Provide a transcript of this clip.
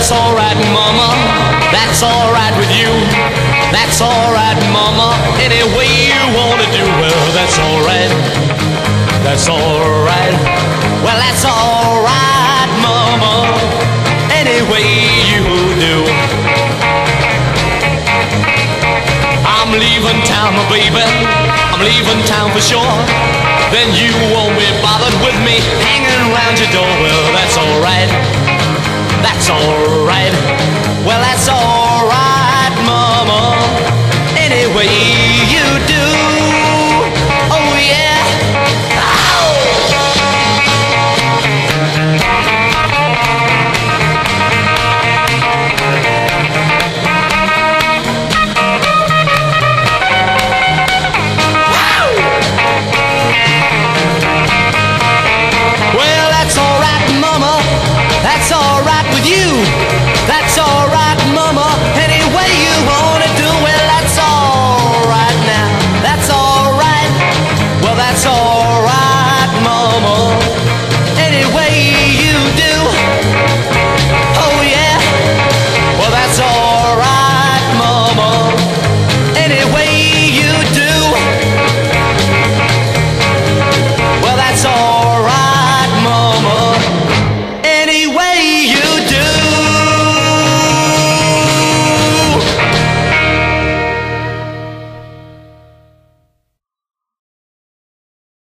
that's alright, mama. That's alright with you. That's alright, mama. Any way you wanna do, well, that's alright. That's alright. Well, that's alright, mama. Any way you do. I'm leaving town, my baby. I'm leaving town for sure. Then you won't be bothered with me hanging around your door. Well, that's alright. That's alright. Well, that's alright, mama. Any way